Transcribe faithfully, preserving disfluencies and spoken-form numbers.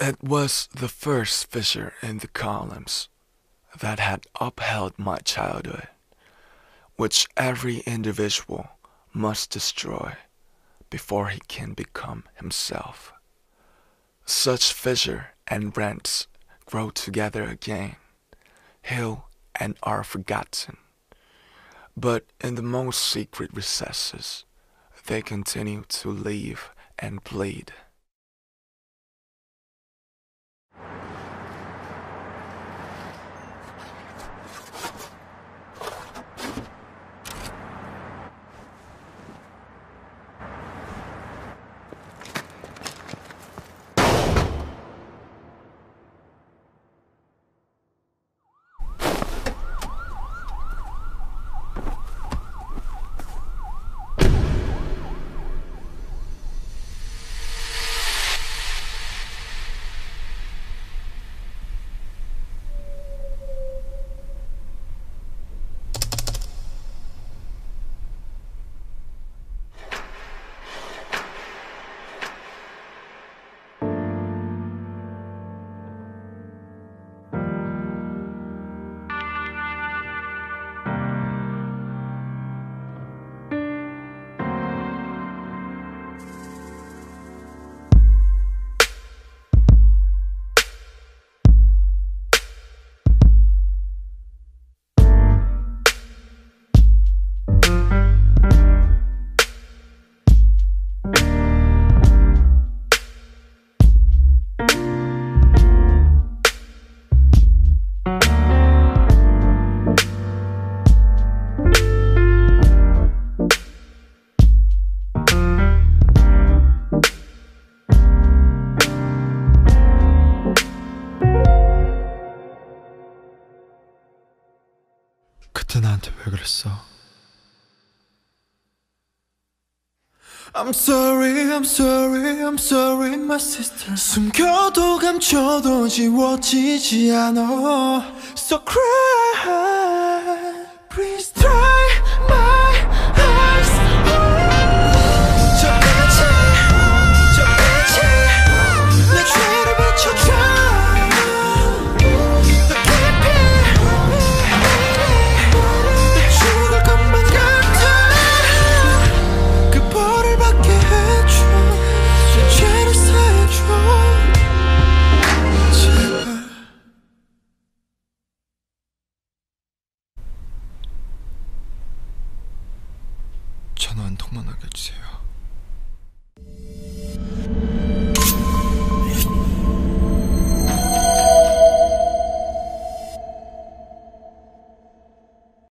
It was the first fissure in the columns that had upheld my childhood, which every individual must destroy before he can become himself. Such fissure and rents grow together again, heal and are forgotten. But in the most secret recesses, they continue to live and bleed. 그때 나한테 왜 그랬어? I'm sorry, I'm sorry, I'm sorry, my sister. 숨겨도 감춰도 지워지지 않아. So cry.